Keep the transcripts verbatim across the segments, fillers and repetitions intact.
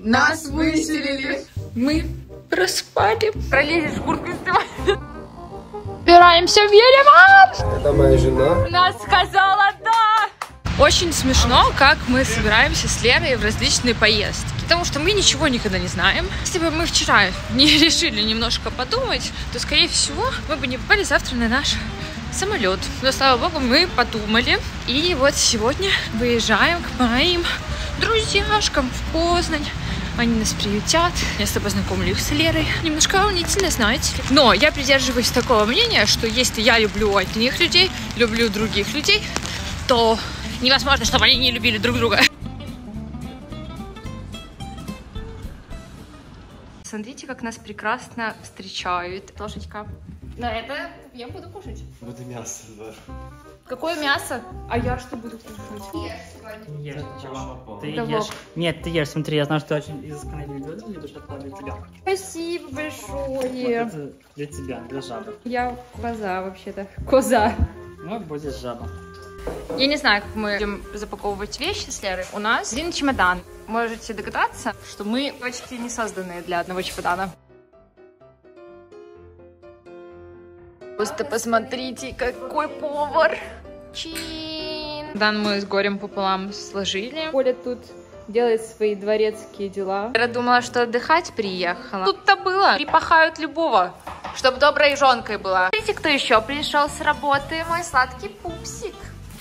Нас выселили. Мы проспали. Пролезешь, куртку снимать. Собираемся в Ереван. Это моя жена. Она сказала да. Очень смешно, как мы собираемся с Лерой в различные поездки. Потому что мы ничего никогда не знаем. Если бы мы вчера не решили немножко подумать, то, скорее всего, мы бы не попали завтра на наш самолет. Но, слава богу, мы подумали. И вот сегодня выезжаем к моим друзьяшкам в Познань. Они нас приютят. Я с тобой познакомлю их с Лерой. Немножко волнительно, знаете ли. Но я придерживаюсь такого мнения, что если я люблю одних людей, люблю других людей, то невозможно, чтобы они не любили друг друга. Смотрите, как нас прекрасно встречают. Ложечка. На это я буду кушать. Буду мясо, да. Какое мясо? А я что буду кушать? Ешь, ты Да ешь. вот. Нет, ты ешь, смотри, я знаю, что ты очень изысканный видео, мне душа для тебя. Спасибо Вот большое. это для тебя, для жабы. Я коза вообще-то. Коза. Ну, будешь жаба. Я не знаю, как мы будем запаковывать вещи с Лерой. У нас один чемодан. Можете догадаться, что мы почти не созданные для одного чемодана. Просто посмотрите, какой повар. Чин. Дан мы с горем пополам сложили. Оля тут делает свои дворецкие дела. Я думала, что отдыхать приехала. Тут-то было. Припахают любого, чтобы доброй жонкой была. Смотрите, кто еще пришел с работы. Мой сладкий пупсик.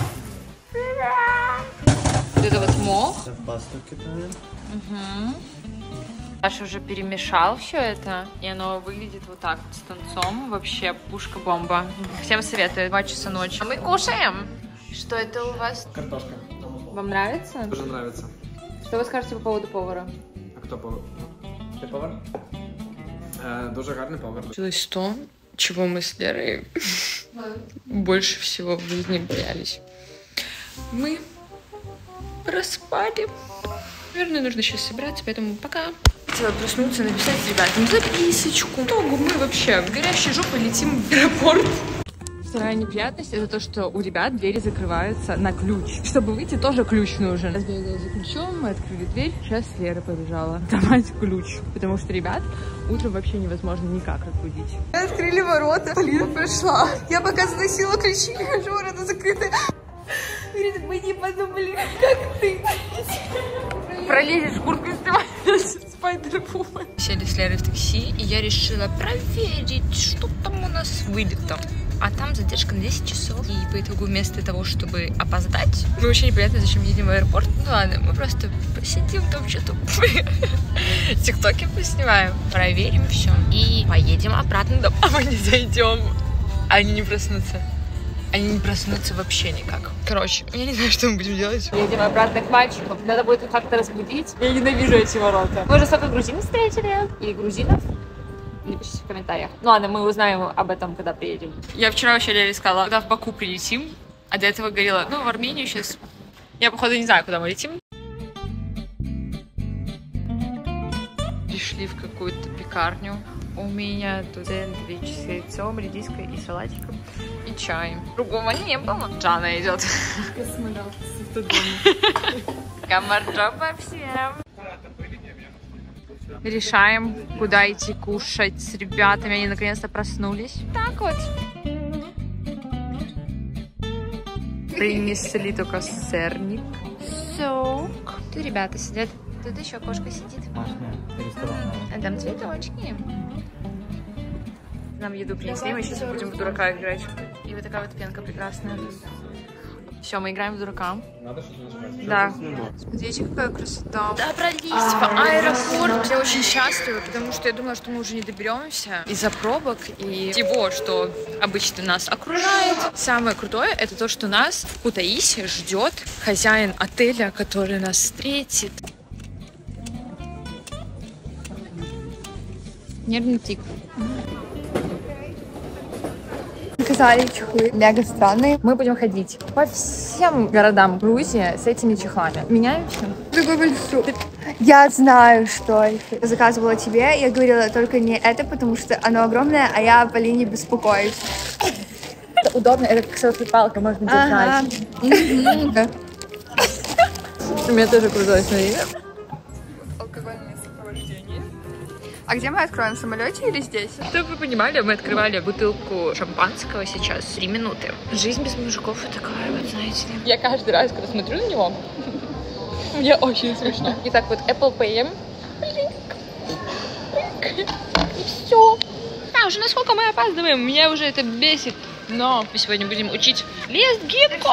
Вот это вот мох. Пасту кидаем. Угу. Саша уже перемешал все это, и оно выглядит вот так вот с тунцом. Вообще пушка-бомба. Всем советую. Два часа ночи. А мы кушаем. Что это у вас? Картошка. Вам нравится? Тоже нравится. Что вы скажете по поводу повара? А кто повар? Ти повар? Е, дуже гарний повар. Случилось то, чего мы с Лерой больше всего в жизни боялись. Мы проспали. Наверное, нужно сейчас собраться, поэтому пока. Хотела проснуться, написать ребятам записочку. Итогу мы вообще в горящей жопой летим в аэропорт. Вторая неприятность — это то, что у ребят двери закрываются на ключ. Чтобы выйти, тоже ключ нужен. Я сбегала за ключом, мы открыли дверь. Сейчас Лера побежала давать ключ. Потому что ребят утром вообще невозможно никак разбудить. Открыли ворота, Полина пришла. Я пока заносила ключи, хожу, ворота закрыты. Говорит, мы не подумали, как ты. Пролезешь, куртку снимаешь. Спайдер-вумен. Сели с Лерой в такси, и я решила проверить, что там у нас вылетом. А там задержка на десять часов. И по итогу вместо того, чтобы опоздать, мы вообще непонятно, зачем едем в аэропорт. Ну ладно, мы просто посидим там что-то. Тиктоки поснимаем, проверим все. И поедем обратно домой. А мы не зайдем. Они не проснутся. Они не проснутся вообще никак. Короче, я не знаю, что мы будем делать. Едем обратно к мальчикам. Надо будет их как-то разбудить. Я ненавижу эти ворота. Мы уже столько грузин встретили. И грузинов. Напишите в комментариях. Ну ладно, мы узнаем об этом, когда приедем. Я вчера вообще Лере сказала, когда в Баку прилетим. А до этого говорила, ну в Армению сейчас. Я, походу, не знаю, куда мы летим. Пришли в какую-то пекарню. У меня тут сэндвич с яйцом, редиской и салатиком. И чаем. Другого не было. Джана идет. Космонавт с автодома. Камарджоба всем. Решаем, куда идти кушать с ребятами. Они наконец-то проснулись. Так вот. Принесли только сырник. Сок. Тут ребята сидят. Тут еще кошка сидит. А там цветочки. Нам еду принесли, мы сейчас будем в дурака играть. И вот такая вот пенка прекрасная. Все, мы играем в дурака. Да. Смотрите, какая красота. Добрались в аэропорт. Я очень счастлива, потому что я думала, что мы уже не доберемся из-за пробок и всего, что обычно нас окружает. Самое крутое — это то, что нас в Кутаиси ждет хозяин отеля, который нас встретит. Нервный тик. Заказали чехлы мега странные. Мы будем ходить по всем городам Грузии с этими чехлами. Меняемся? Такой большой. Я знаю, что это. Я заказывала тебе, я говорила только не это, потому что оно огромное, а я о Полине беспокоюсь. Это удобно, это как селфи-палка, можно держать. У меня тоже крутой, смотри. Алкогольные А где мы откроем, в самолете или здесь? Чтобы вы понимали, мы открывали бутылку шампанского сейчас три минуты. Жизнь без мужиков такая, вот знаете ли. Я каждый раз, когда смотрю на него, мне очень смешно. Итак, вот Apple Pay. И все. А, уже насколько мы опаздываем, меня уже это бесит. Но мы сегодня будем учить лезгинку.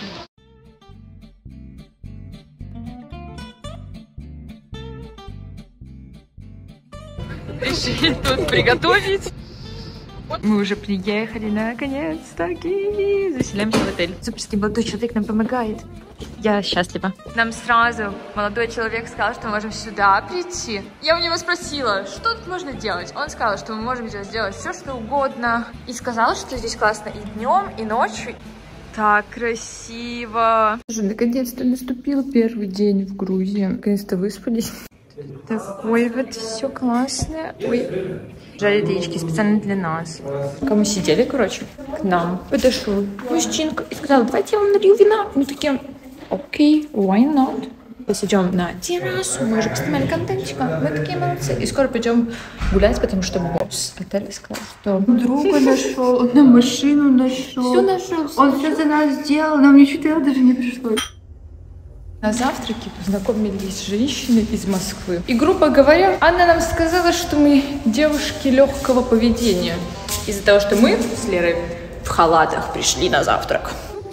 Решили тут приготовить. Мы уже приехали, наконец-таки. Заселяемся в отель. Суперский молодой человек нам помогает. Я счастлива. Нам сразу молодой человек сказал, что мы можем сюда прийти. Я у него спросила, что тут можно делать. Он сказал, что мы можем здесь сделать все, что угодно. И сказал, что здесь классно и днем, и ночью. Так красиво. Наконец-то наступил первый день в Грузии. Наконец-то выспались. Такое вот все классное. Ой. Жарят яички специально для нас. Пока мы сидели, короче, к нам подошел мужчинка и сказал: давайте я вам налью вина. Мы такие: окей, why not? Посидим на террасу, мы уже поснимали контентчика. Мы такие молодцы. И скоро пойдем гулять, потому что босс отеля сказал, что Друга нашел, он нам машину нашел. все нашел. Он все за нас сделал, нам ничего делать даже не пришлось. На завтраке познакомились с женщиной из Москвы. И, грубо говоря, она нам сказала, что мы девушки легкого поведения. Из-за того, что мы с Лерой в халатах пришли на завтрак.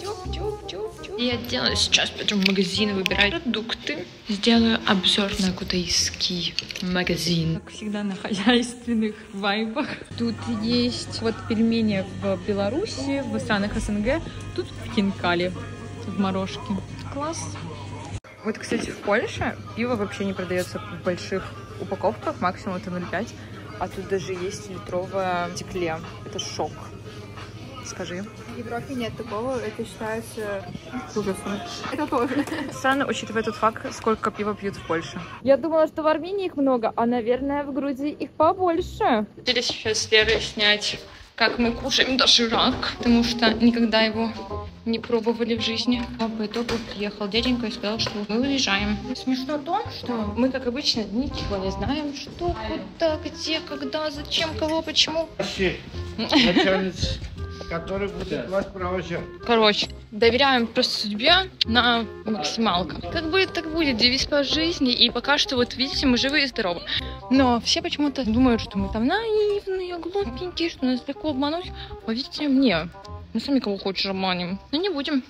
Я делаю сейчас, пойдем в магазин выбирать продукты. Сделаю обзор на кутайский магазин. Как всегда, на хозяйственных вайбах. Тут есть вот пельмени в Беларуси, в странах СНГ. Тут в Хинкали, в Морошке. Класс. Вот, кстати, в Польше пиво вообще не продается в больших упаковках, максимум это ноль пять, а тут даже есть литровое в стекле. Это шок. Скажи. В Европе нет такого, это считается ужасом. Это тоже. Странно, учитывая тот факт, сколько пива пьют в Польше. Я думала, что в Армении их много, а, наверное, в Грузии их побольше. Хотели сейчас с Лерой снять, как мы кушаем доширак, потому что никогда его не пробовали в жизни. А по итогу приехал дяденька и сказал, что мы уезжаем. Смешно то, что мы, как обычно, ничего не знаем, что, куда, где, когда, зачем, кого, почему. Начальница, который будет вас провожать. Короче, доверяем просто судьбе на максималках. Как будет, так будет. Девиз по жизни. И пока что, вот видите, мы живы и здоровы. Но все почему-то думают, что мы там наивные, глупенькие, что нас легко обмануть. Поверьте мне, мы сами кого хочешь обманем. Но не будем.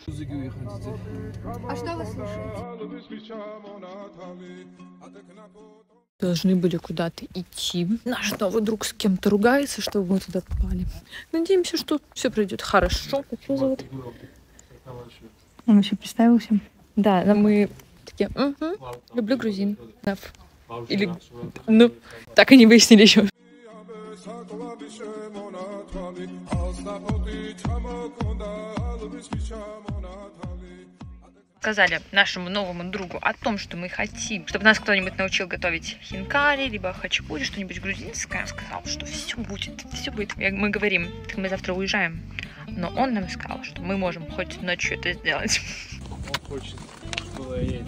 А что вы слушаете? Должны были куда-то идти. Наш новый друг с кем-то ругается, чтобы мы туда попали. Надеемся, что все пройдет хорошо. Как его зовут? Он еще представился. Да, но мы такие: угу, люблю грузин. Или, ну, так и не выяснили еще. Сказали нашему новому другу о том, что мы хотим, чтобы нас кто-нибудь научил готовить хинкали, либо хачапури, что-нибудь грузинское. Он сказал, что все будет, все будет. Мы говорим, мы завтра уезжаем. Но он нам сказал, что мы можем хоть ночью это сделать. Он хочет было есть.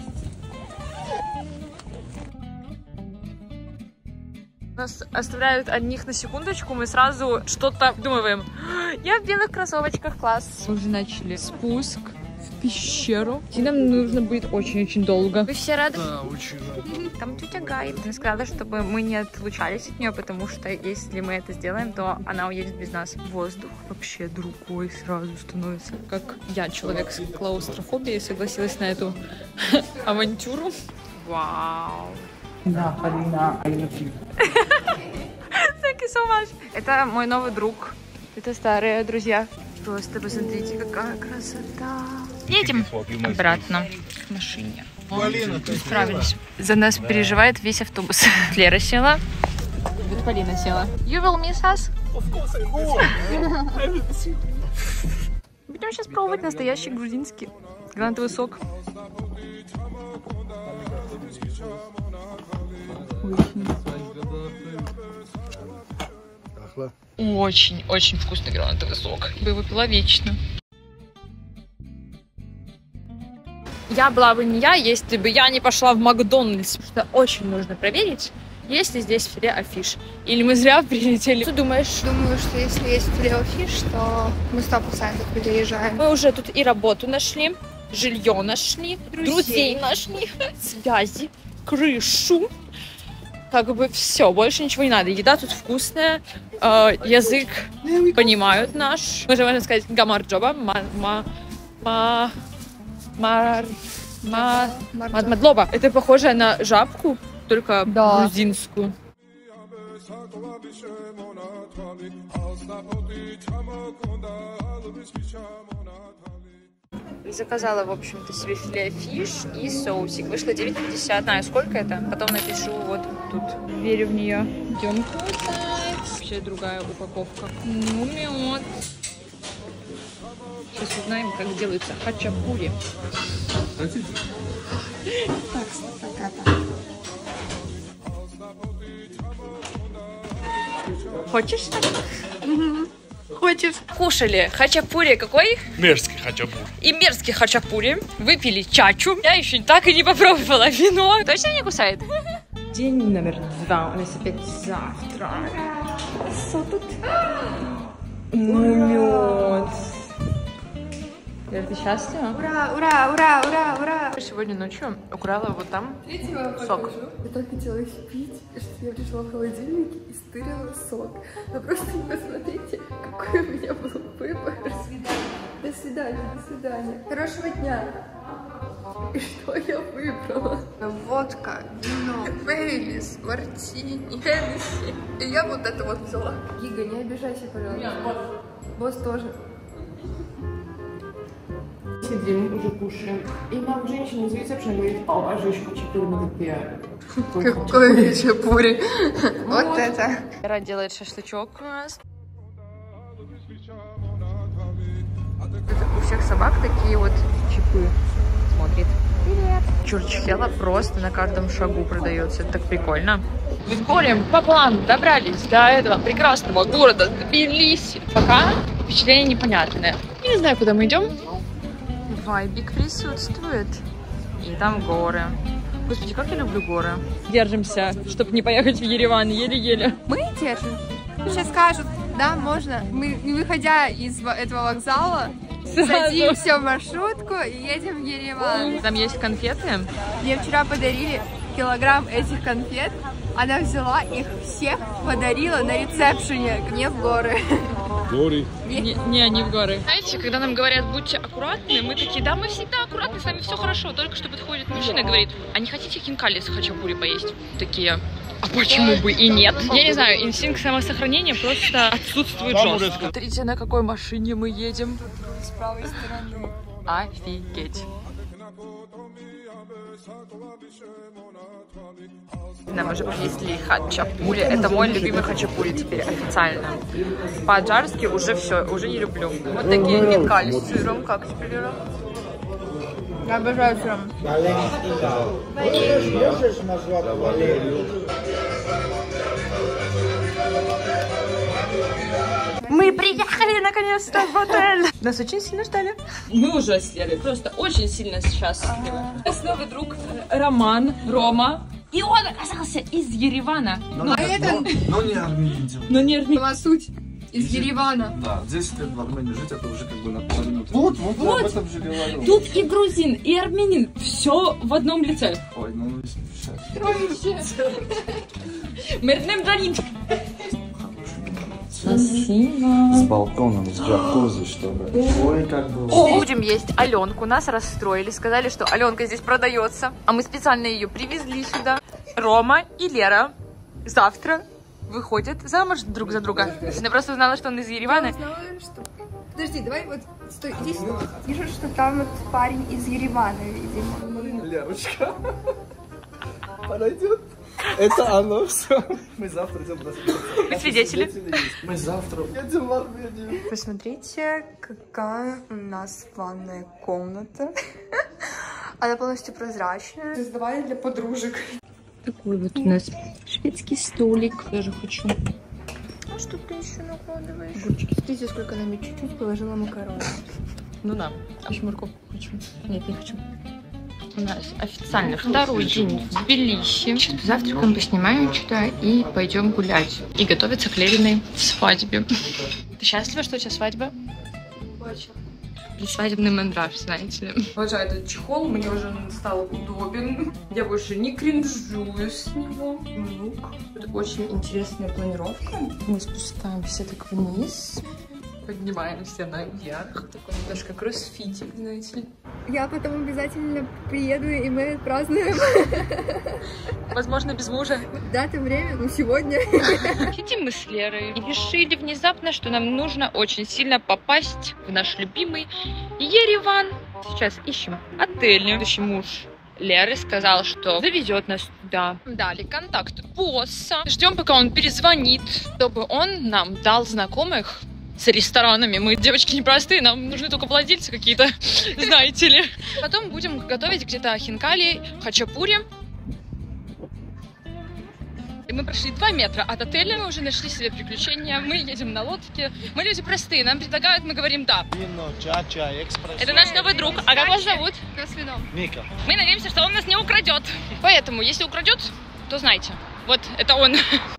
Нас оставляют одних на секундочку, мы сразу что-то думаем. Я в белых кроссовочках, класс. Мы уже начали спуск в пещеру. И нам нужно будет очень-очень долго. Вы все рады? Да, очень рад. Там тетя Гай. Она сказала, чтобы мы не отлучались от нее, потому что если мы это сделаем, то она уедет без нас. Воздух вообще другой сразу становится. Как я, человек с клаустрофобией, согласилась на эту авантюру. Вау! Да, Полина, I love you. Thank you so much. Это мой новый друг. Это старые друзья. Просто посмотрите, какая красота. Едем обратно к машине. Полина, ты справились. За нас переживает весь автобус. Лера села. Вот Полина села. You will miss us? Of course I will. Будем сейчас пробовать настоящий грузинский гранатовый сок. Очень-очень вкусный гранатовый сок. Я бы его пила вечно. Я была бы не я, если бы я не пошла в Макдональдс. Что очень нужно проверить, есть ли здесь филе-о-фиш? Или мы зря прилетели? Что думаешь? Думаю, что если есть филе-о-фиш, то мы сто процентов переезжаем. Мы уже тут и работу нашли, жилье нашли, друзей, друзей нашли, связи, крышу. Как бы все, больше ничего не надо. Еда тут вкусная, э, язык понимают наш. Мы же можем сказать гамарджоба, ма, ма, ма, мар, ма, мадлоба. Это похоже на жабку, только да. грузинскую. Заказала, в общем-то, себе филе-о-фиш и соусик. Вышло девять пятьдесят. Знаю, сколько это. Потом напишу вот тут. Верю в нее. Идем кушать. Вообще другая упаковка. Ну, мед. Сейчас узнаем, как делается хачапури. Хочешь? Хочешь? Кушали хачапури какой? Мерзкий хачапури. И мерзкий хачапури. Выпили чачу. Я еще так и не попробовала вино. Точно не кусает? День номер два. У нас опять завтра. Что тут? Ну, мед. Лер, ты счастлива? Ура, ура, ура, ура, ура! Сегодня ночью украла вот там сок. Я так хотела пить, что я пришла в холодильник и стырила сок. Но просто не посмотрите, какой у меня был выбор. До свидания, до свидания. Хорошего дня. И что я выбрала? Водка, вино, Бейлис, мартини, Хеннесси. И я вот это вот взяла. Гига, не обижайся, пожалуйста. Босс тоже. Сидим, уже кушаем. И нам женщина из ресепшена говорит: о, а же еще хачапури, мы такие. Какой хачапури? Вот это. Ира делает шашлычок у нас. У всех собак такие вот чипы. Смотрит. Привет. Чурчхела просто на каждом шагу продается. Это так прикольно. Мы с горем пополам добрались до этого прекрасного города Тбилиси. Пока впечатление непонятное. Я не знаю, куда мы идем. Вайбик присутствует. И там горы. Господи, как я люблю горы. Держимся, чтобы не поехать в Ереван. Еле-еле. Мы держим. Сейчас скажут, да, можно. Мы, не выходя из этого вокзала, Сразу. садимся в маршрутку и едем в Ереван. Там есть конфеты. Мне вчера подарили килограмм этих конфет. Она взяла их всех, подарила на ресепшене, не в горы. Горы. Не, не, не в горы. Знаете, когда нам говорят, будьте аккуратны, мы такие: да, мы всегда аккуратны, с нами все хорошо. Только что подходит мужчина и говорит: а не хотите хинкали с хачапури поесть? Такие: а почему бы и нет? Я не знаю, инстинкт самосохранения просто отсутствует жестко. Смотрите, на какой машине мы едем. С правой стороны. Офигеть. Нам уже принесли хачапури. Это мой любимый хачапури теперь официально. По-аджарски уже все, уже не люблю. Вот такие хинкали с сыром. Как тебе, Лера? Я обожаю сыром. Можешь назвать Валерию? Мы приехали наконец-то в отель. Нас очень сильно ждали. Мы уже съели, просто очень сильно счастливы. Снова друг Роман, Рома. И он оказался из Еревана. Но, А это... но, но не армянин. Но не армянин. Была суть из Еревана. Да, десять лет в Армении жить, это уже как бы наполовину. Вот, вот, Вот. я об этом же говорю. Тут и грузин, и армянин. Все в одном лице. Ой, ну сейчас. Мернем Данин. Спасибо. С балконом, с джакузи, чтобы. Ой, как было. Будем есть Аленку. Нас расстроили. Сказали, что Аленка здесь продается. А мы специально ее привезли сюда. Рома и Лера завтра выходят замуж друг за друга. Я просто узнала, что он из Еревана. Я узнала, что... Подожди, давай вот, стой, иди сюда. Вижу, что там вот парень из Еревана, видимо. Лерочка. Подойдет? Это оно все. Мы завтра идем на Вы свидетели? Мы завтра едем в Армению. Посмотрите, какая у нас ванная комната. Она полностью прозрачная. Создавали для подружек. Такой вот у нас шведский столик. Даже хочу. А что ты еще накладываешь? Огурчики. Смотрите, сколько нам я чуть-чуть положила макароны. Ну да. А еще морковку хочу. Нет, не хочу. у нас официально второй день в Тбилиси. Сейчас завтракаем, поснимаем что-то и пойдем гулять. И готовиться к Лериной свадьбе. Ты счастлива, что у тебя свадьба? Очень. Свадебный мандраж, знаете ли. Обожаю этот чехол, мне уже стал удобен. Я больше не кринжую с него. Лук. Это очень интересная планировка. Мы спускаемся так вниз. Поднимаемся наверх. Такой немножко кроссфитик, знаете ли. Я потом обязательно приеду, и мы отпразднуем. Возможно, без мужа. Дата, время, ну сегодня. Сидим мы с Лерой и решили внезапно, что нам нужно очень сильно попасть в наш любимый Ереван. Сейчас ищем отель. Следующий муж Леры сказал, что завезет нас туда. Дали контакт босса. Ждем, пока он перезвонит, чтобы он нам дал знакомых с ресторанами. Мы, девочки, непростые, нам нужны только владельцы какие-то, знаете ли. Потом будем готовить где-то хинкали, хачапури. И мы прошли два метра от отеля, мы уже нашли себе приключения. Мы едем на лодке. Мы люди простые, нам предлагают, мы говорим да. Это наш новый друг. А как вас зовут? Мика. Мы надеемся, что он нас не украдет. Поэтому, если украдет, то знайте, вот это он.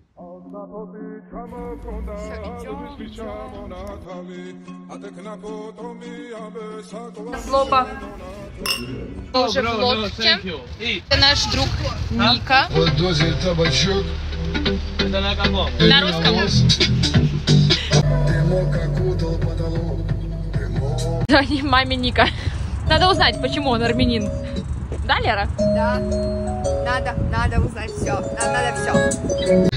Лопа. Мы уже в лодке. Это наш друг Ника. На русском. Звони маме Ника. Надо узнать, почему он армянин. Да, Лера? Да. Надо, надо узнать все. Надо, надо все.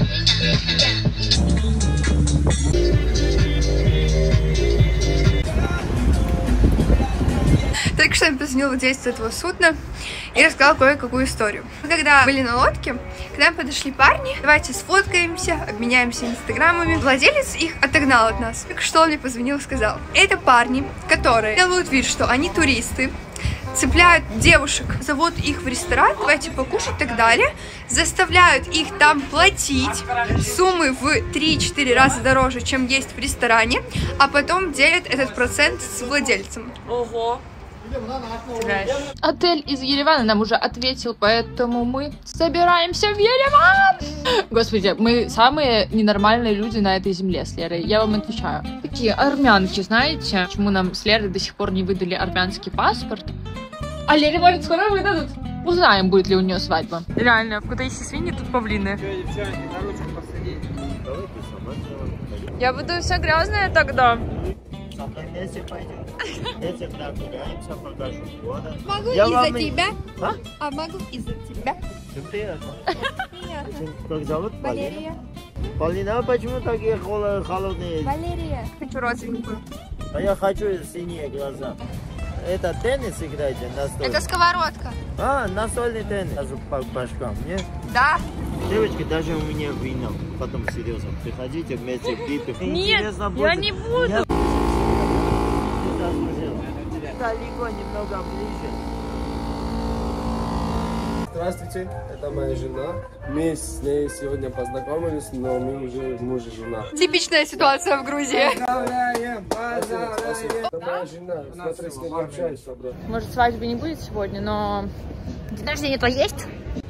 Только что я позвонила владельцу этого судна и рассказала кое-какую историю. Мы когда были на лодке, когда нам подошли парни, давайте сфоткаемся, обменяемся инстаграмами. Владелец их отогнал от нас. Только что он мне позвонил и сказал: это парни, которые делают вид, что они туристы, цепляют девушек, зовут их в ресторан, давайте покушать и так далее, заставляют их там платить суммы в три-четыре раза дороже, чем есть в ресторане, а потом делят этот процент с владельцем. Ого. Отель из Еревана нам уже ответил, поэтому мы собираемся в Ереван. Господи, мы самые ненормальные люди на этой земле с Лерой, я вам отвечаю. Такие армянки, знаете, почему нам с Лерой до сих пор не выдали армянский паспорт? А Лере, может, скоро выдадут? Узнаем, будет ли у нее свадьба. Реально, в Кутаиси свиньи, тут павлины. Я буду вся грязная тогда. Могу Я из-за вам... тебя? А? А могу из-за тебя? Приятно. Приятно. Как зовут? Валерия. Полина, а почему такие холодные? Валерия. Хочу родственников. А я хочу синие глаза. Это теннис играете настольный? Это сковородка. А, настольный теннис. Даже по башкам, не? Да. Девочки, даже у меня вино. Потом серьезно. Приходите вместе пить. Нет, я не буду. Далеко, немного ближе. Здравствуйте, это моя жена. Мы с ней сегодня познакомились, но мы уже муж и жена. Типичная ситуация в Грузии. Поздравляем, поздравляем. Это моя жена, смотри, с ней не общаюсь, брат. Может, свадьбы не будет сегодня, но день рождения-то есть?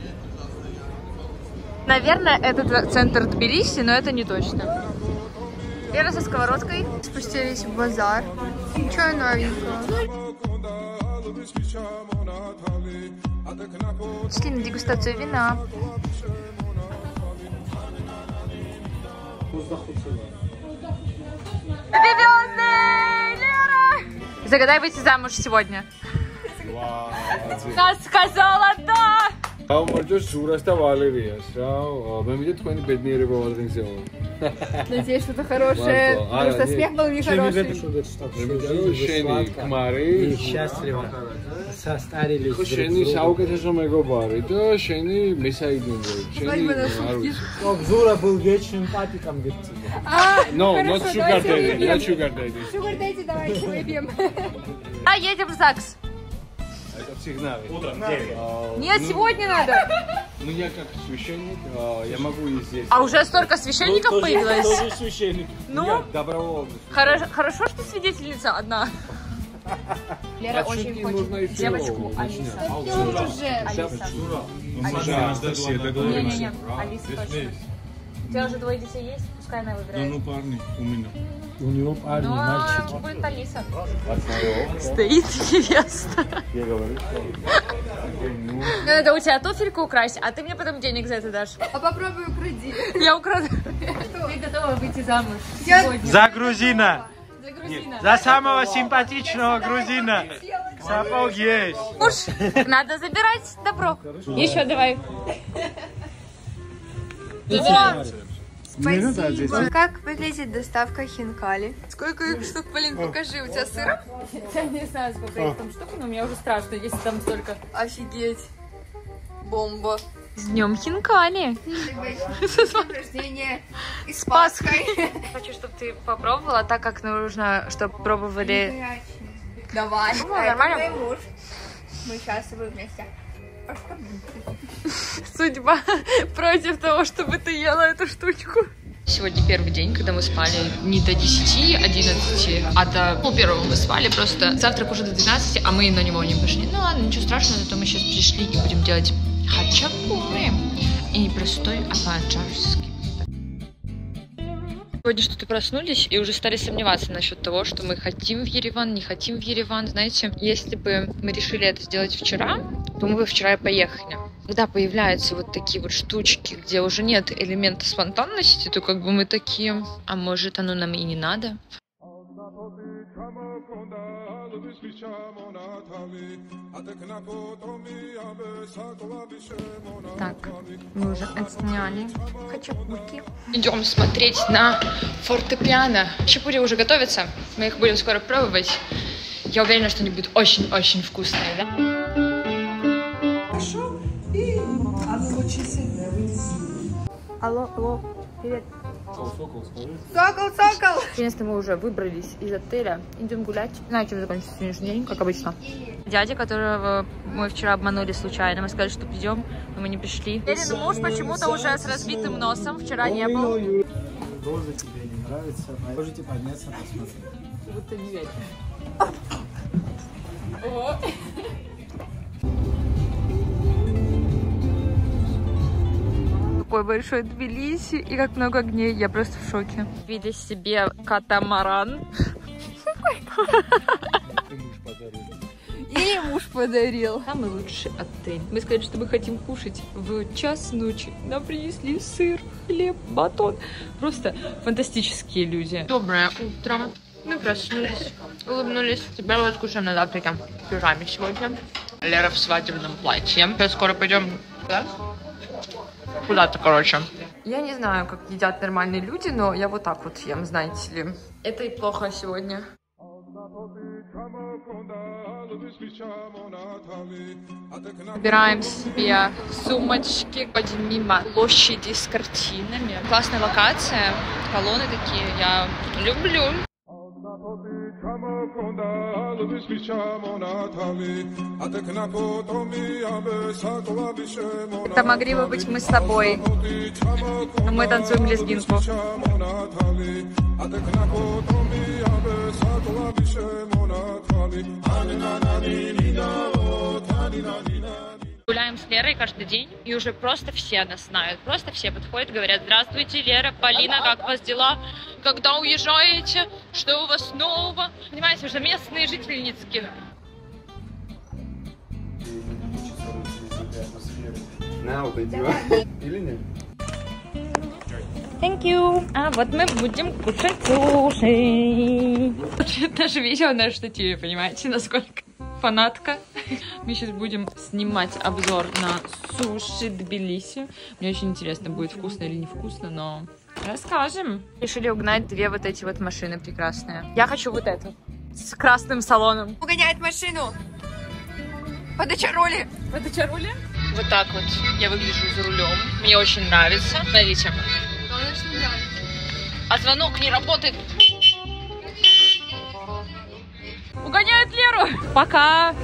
Наверное, это центр Тбилиси, но это не точно. Лера со сковородкой. Спустились в базар. Ничего новенького. Шли на дегустацию вина. Лера! Загадай выйти замуж сегодня. Она сказала да! Ау, молодежь, Шураста Валерия. Мы видим, что они бедные рыбы Надеюсь, что-то хорошее. Потому что смех был нехороший. Шени, счастливо состарились друг Шени, с другом. საუკეთესო მეგობარი და შენი მისაიდნები. შენი Чтоб Зура был вечным папиком, говорит тебе. No, not sugar daddy, not sugar daddy. Sugar daddy, давайте выпьем. А едем в ЗАГС. Это всегда. Утром. Нет, сегодня надо. Ну я как священник, я могу и здесь. А уже столько священников появилось. Тоже священник. Ну, Я добровольно. Хорошо, хорошо, что свидетельница одна. Лера очень хочет девочку Алиса. Алиса. Не-не-не, Алиса точно. У тебя уже двое детей есть? Пускай она выбирает. Ну, парни у меня. У него парни, Но мальчики. будет Алиса. Стоит невеста. Я говорю, что... Надо у тебя туфельку украсть, а ты мне потом денег за это дашь. А попробуй укради. Я украду. Ты готова выйти замуж сегодня? За грузина. За грузина. За самого симпатичного грузина. Сапог есть. Муж, надо забирать добро. Еще давай. Спасибо. Как выглядит доставка хинкали? Сколько их штук, Полин, покажи. У тебя сыр? Я не знаю, сколько их там штук, но мне уже страшно, если там столько. Офигеть. Бомба. С днем хинкали. Рождения и с Пасхой. Пасхой. Хочу, чтобы ты попробовала так, как нужно, чтобы пробовали. Давай. Ну, нормально. Это мой муж. Мы сейчас с тобой вместе. А что будет? Судьба против того, чтобы ты ела эту штучку. Сегодня первый день, когда мы спали не до десяти, одиннадцати, а до полпервого мы спали просто. Завтрак уже до двенадцати, а мы на него не пошли. Ну ладно, ничего страшного, зато мы сейчас пришли и будем делать хачапури. И не простой, а по-аджарски. Сегодня что-то проснулись и уже стали сомневаться насчет того, что мы хотим в Ереван, не хотим в Ереван. Знаете, если бы мы решили это сделать вчера, то мы бы вчера и поехали. Когда появляются вот такие вот штучки, где уже нет элемента спонтанности, то как бы мы такие, а может оно нам и не надо? Так, мы уже отсняли хачапурки. Идем смотреть на фортепиано. Хачапури уже готовятся, мы их будем скоро пробовать. Я уверена, что они будут очень-очень вкусные, да? Хорошо. И оно очень сильное. Алло, алло, привет. Сокол, сокол. Наконец-то мы уже выбрались из отеля. Идем гулять. Не знаю, чем закончится сегодняшний день, как обычно. Дядя, которого мы вчера обманули случайно, мы сказали, что придем, но мы не пришли. Лерин муж почему-то уже с разбитым носом, вчера не был. Роза тебе не нравится, можете подняться, посмотреть. Будто не верю. Какой большой Тбилиси и как много огней, я просто в шоке. Видели себе катамаран. Или муж подарил. Самый лучший отель. Мы сказали, что мы хотим кушать в час ночи. Нам принесли сыр, хлеб, батон. Просто фантастические люди. Доброе утро. Мы проснулись, улыбнулись. Теперь вот кушаем на завтраке. В пижаме сегодня. Лера в свадебном платье. Сейчас скоро пойдем куда? Куда-то, короче. Я не знаю, как едят нормальные люди, но я вот так вот ем, знаете ли. Это и плохо сегодня. Выбираем себе сумочки, ходим мимо площади с картинами. Классная локация, колонны такие, я люблю. Это могли бы быть мы с тобой. Мы танцуем лезгинку. Гуляем с Лерой каждый день, и уже просто все нас знают. Просто все подходят, говорят: здравствуйте, Лера, Полина, как у вас дела? Когда уезжаете? Что у вас нового? Понимаете, уже местные жительницкие. Или нет? Thank you. А вот мы будем кушать суши. Наше видео на штативе, понимаете, насколько фанатка. Мы сейчас будем снимать обзор на суши Тбилиси. Мне очень интересно, будет вкусно или невкусно, но расскажем. Решили угнать две вот эти вот машины прекрасные. Я хочу вот эту с красным салоном. Угоняет машину. Подочарули. Подочарули? Вот так вот я выгляжу за рулем. Мне очень нравится. Смотрите. А звонок не работает. Угоняют Леру. Пока.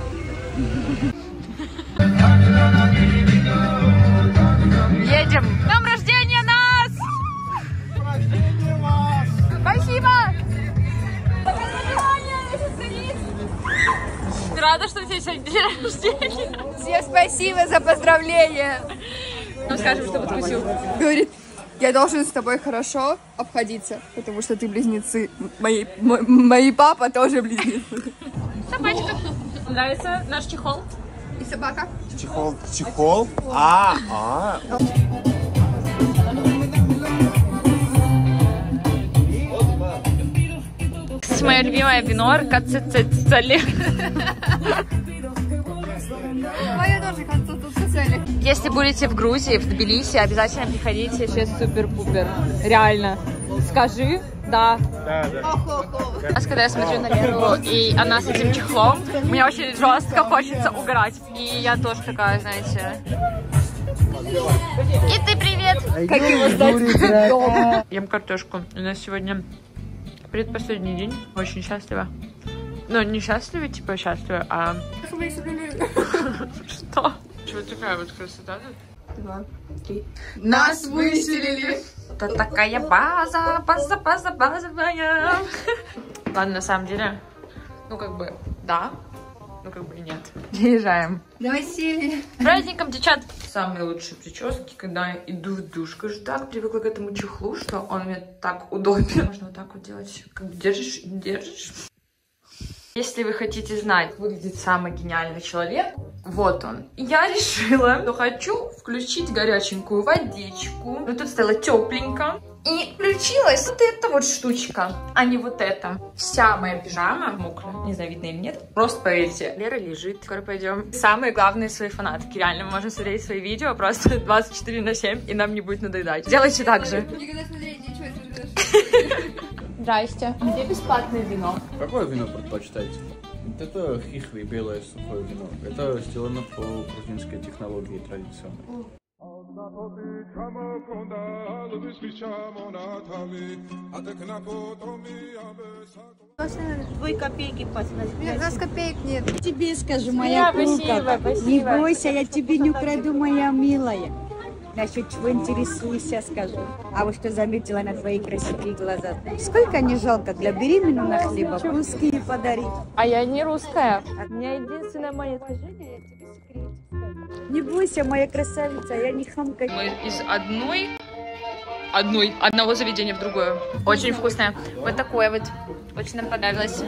Едем. С днем рождения нас! Спасибо! сегодня день рождения. Всем спасибо за поздравления. Ну, скажем, что подкусил. Говорит, я должен с тобой хорошо обходиться, потому что ты близнецы. Мои, мо, мои папа тоже близнецы. Собачка. Нравится наш чехол? И собака. Чехол, чехол? А, а. Мое любимое вино Ркацицицали. Моя тоже Ркацицицали. Если будете в Грузии, в Тбилиси, обязательно приходите. Сейчас супер-пупер. Реально. Скажи, да. Да, да. Раз, когда я смотрю на Леру, и она с этим чехлом, мне очень жестко хочется угорать. И я тоже такая, знаете... И ты привет! Как его ждать? Ем картошку. У нас сегодня предпоследний день. Очень счастлива. Ну, не счастлива, типа счастлива, а... Что? Чего такая вот красота тут? Два, три. Нас выселили! Это такая база, база, база, базовая. Ладно, на самом деле, ну как бы, да, ну как бы и нет. Приезжаем. До Василия. С праздником, девчат! Самые лучшие прически, когда я иду в душ. Я так привыкла к этому чехлу, что он мне так удобен. Можно вот так вот делать, как бы держишь, держишь. Если вы хотите знать, как выглядит самый гениальный человек, вот он. Я решила, что хочу включить горяченькую водичку. Но тут стало тепленько. И включилась вот эта вот штучка, а не вот эта. Вся моя пижама мокрая. Не знаю, видно или нет. Просто поверьте. Лера лежит. Скоро пойдем. Самые главные свои фанатки. Реально, можно смотреть свои видео просто двадцать четыре на семь, и нам не будет надоедать. Делайте так же. Никогда смотреть ничего не Здрасте. Где бесплатное вино? Какое вино предпочитаете? Это хихви, белое сухое вино. Это сделано по грузинской технологии традиционной. Твой копейки посмотри. У нас копеек нет. Тебе скажу, моя куколка. Не бойся, я тебе не украду, моя милая. Насчет чего интересуешься, скажу. А вот что заметила на твои красивые глаза. Сколько не жалко для беременного на хлеба русские подарить. А я не русская. У меня единственная монетка. Не бойся, моя красавица, я не хамка. Мы из одной, одной, одного заведения в другое. Очень вкусное. Вот такое вот. Очень нам понравилось.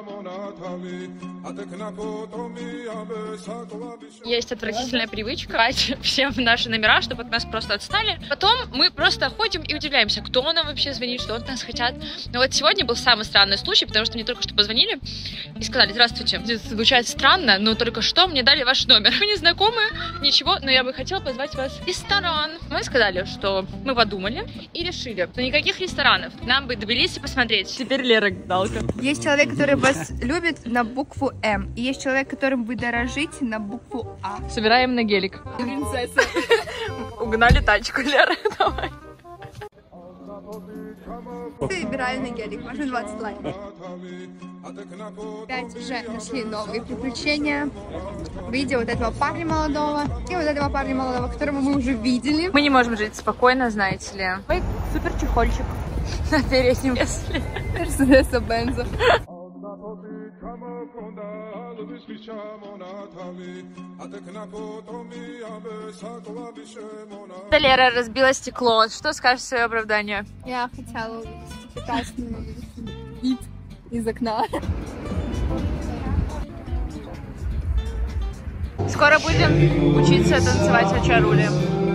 Есть отвратительная привычка брать всем в наши номера, чтобы от нас просто отстали. Потом мы просто ходим и удивляемся, кто нам вообще звонит, что от нас хотят. Но вот сегодня был самый странный случай, потому что мне только что позвонили и сказали: здравствуйте. Это звучит странно, но только что мне дали ваш номер. Мы не знакомы, ничего, но я бы хотела позвать вас в ресторан. Мы сказали, что мы подумали и решили, что никаких ресторанов. Нам бы Тбилиси посмотреть. Теперь Лера галка. Есть человек, который вас любит на букву М. И есть человек, которым вы дорожите на букву А. Собираем на гелик. Принцесса. Угнали тачку, Лера, давай. Собираю на гелик, можно двадцать лайков. Опять уже нашли новые приключения. Видео вот этого парня молодого и вот этого парня молодого, которого мы уже видели. Мы не можем жить спокойно, знаете ли. Ой, супер чехольчик на переднем кресле. Мерседеса Бенза. Лера разбила стекло. Что скажешь в свое оправдание? Я хотела увидеть прекрасный вид из окна. Скоро будем учиться танцевать ачарули.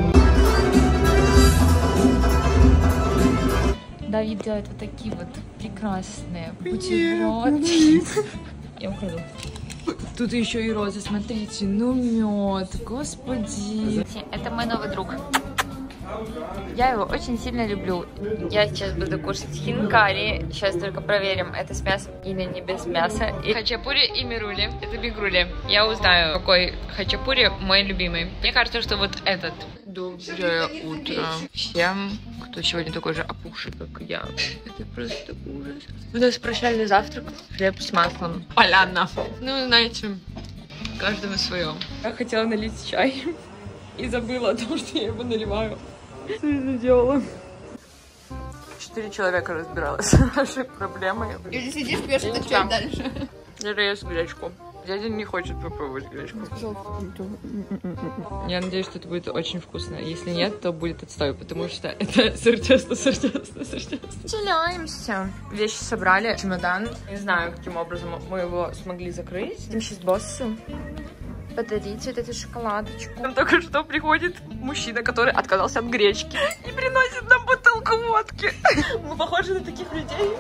Давид делает вот такие вот прекрасные бутерброды. Я украду. Тут еще и розы, смотрите, ну мед, господи. Это мой новый друг. Я его очень сильно люблю. Я сейчас буду кушать хинкали. Сейчас только проверим, это с мясом или не без мяса. И хачапури и мирули. Это бигрули. Я узнаю, какой хачапури мой любимый. Мне кажется, что вот этот. Доброе утро всем, кто сегодня такой же опухший, как я. Это просто ужас. У нас прощальный завтрак. Хлеб с маслом. Поляна. Ну, знаете, каждому свое. Я хотела налить чай и забыла о том, что я его наливаю. Что я сделала? Четыре человека разбиралось с нашей проблемой. Или сидишь, пьешь этот чай дальше. Я ем гречку. Дядя не хочет попробовать гречку. Я надеюсь, что это будет очень вкусно. Если нет, то будет отстой, потому что это сыр честно, сыр честно, сыр честно. Чиляемся. Вещи собрали, чемодан. Не знаю, каким образом мы его смогли закрыть. Идем сейчас боссу подарить вот эту шоколадочку. Нам только что приходит мужчина, который отказался от гречки и приносит нам бутылку водки. Мы похожи на таких людей.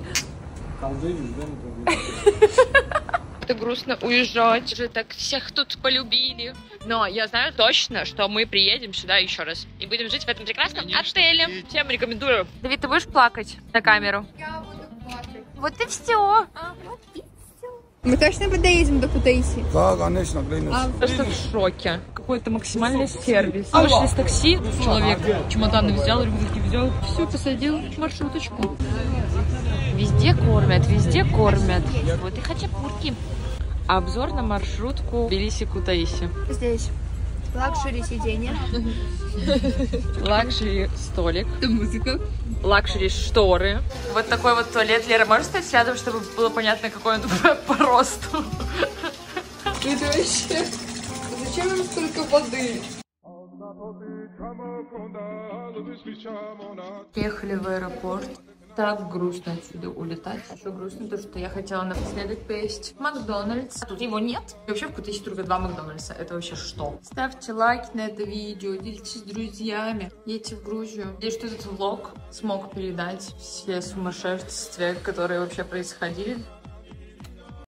Это грустно уезжать. Уже так всех тут полюбили. Но я знаю точно, что мы приедем сюда еще раз и будем жить в этом прекрасном отеле. Всем рекомендую. Давид, ты будешь плакать на камеру? Я буду плакать. Вот и все. А, вот и все. Мы точно доедем до Кутаиси? Да, конечно, блин. А, просто в шоке. Какой-то максимальный сервис. Вышли с такси, человек чемоданы взял, рюкзаки взял, все, посадил в маршруточку. Везде кормят, везде кормят. Вот и хачапурки. Обзор на маршрутку Тбилиси-Кутаиси. Здесь лакшери сиденье. Лакшери столик. Это музыка. Лакшери шторы. Вот такой вот туалет. Лера, можешь стать рядом, чтобы было понятно, какой он по росту? Это вообще... Зачем им столько воды? Приехали в аэропорт. Так грустно отсюда улетать. Еще грустно то, что я хотела напоследок поесть Макдональдс. А тут его нет. И вообще в Кутаиси только два Макдональдса. Это вообще что? Ставьте лайк на это видео, делитесь с друзьями. Едьте в Грузию. Надеюсь, что этот влог смог передать все сумасшествия, которые вообще происходили.